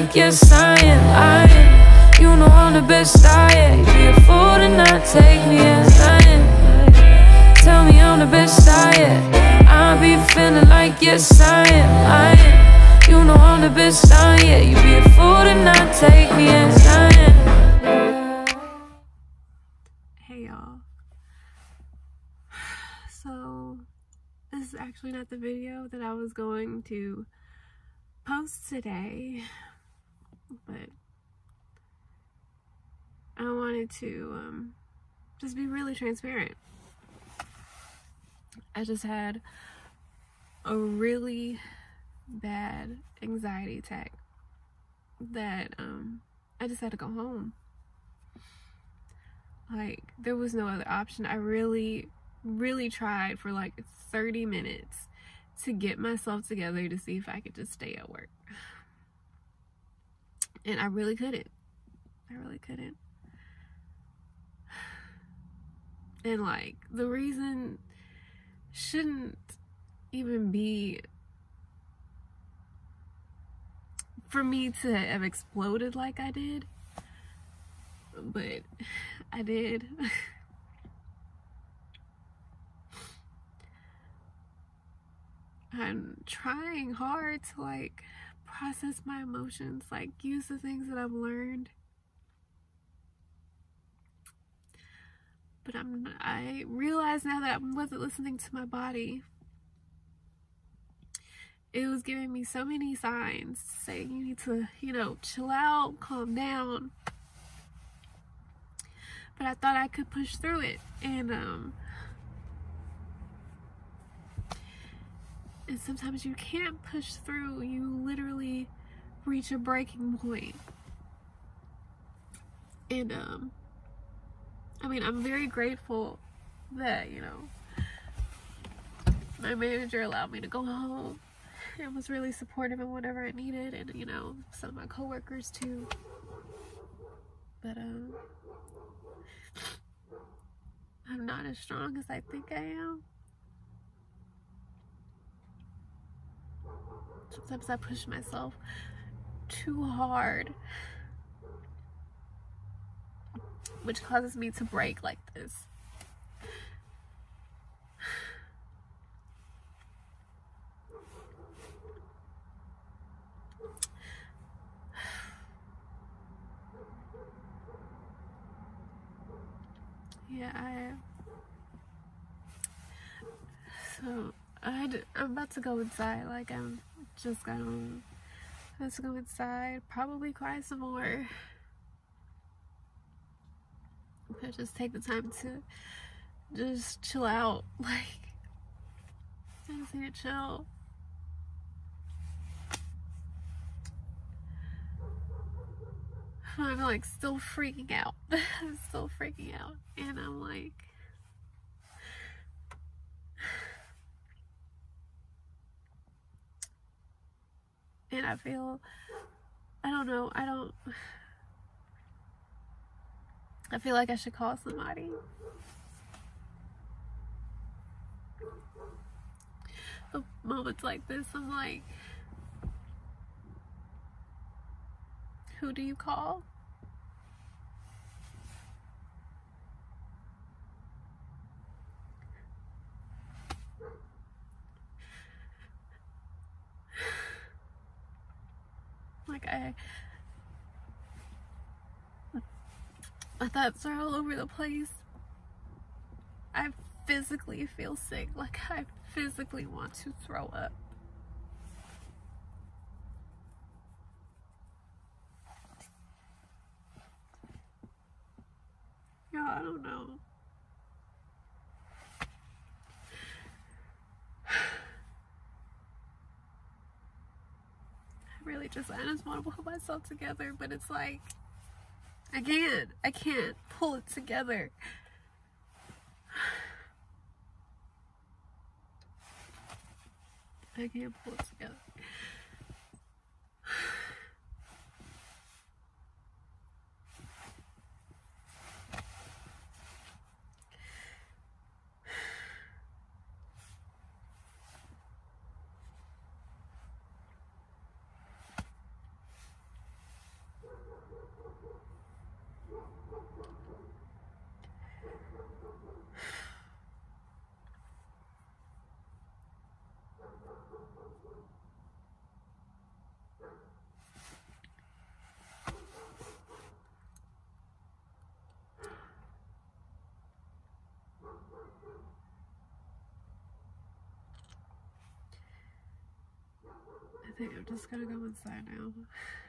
like yes I am. You know I'm the best I am. You'd be a fool to not take me as I am. Tell me I'm the best I am. I be feeling like yes I am. You know I'm the best I am. You'd be a fool to not take me as I am. Hey y'all. So this is actually not the video that I was going to post today, but I wanted to just be really transparent. I just had a really bad anxiety attack that I just had to go home. Like, there was no other option. I really tried for like 30 minutes to get myself together to see if I could just stay at work. And I really couldn't. And like, the reason shouldn't even be for me to have exploded like I did, but I did. I'm trying hard to like process my emotions, like use the things that I've learned, but I realize now that I wasn't listening to my body. It was giving me so many signs saying you need to, you know, chill out, calm down. But I thought I could push through it, and sometimes you can't push through. You literally reach a breaking point. And I mean, I'm very grateful that, you know, my manager allowed me to go home and was really supportive in whatever I needed, and you know, some of my coworkers too. But I'm not as strong as I think I am. Sometimes I push myself too hard, which causes me to break like this. Yeah, I'm about to go inside. Like, I'm just gonna let's go inside, probably cry some more, but just take the time to just chill out. Like, I just need to chill. I'm like still freaking out. I'm still freaking out, and I'm like, and I feel, I don't know, I feel like I should call somebody. But moments like this, I'm like, who do you call? Like, my thoughts are all over the place. I physically feel sick. Like, I physically want to throw up. Yeah, I don't know. I just want to pull myself together, but it's like, I can't pull it together. I can't pull it together. think I'm just gonna go inside now.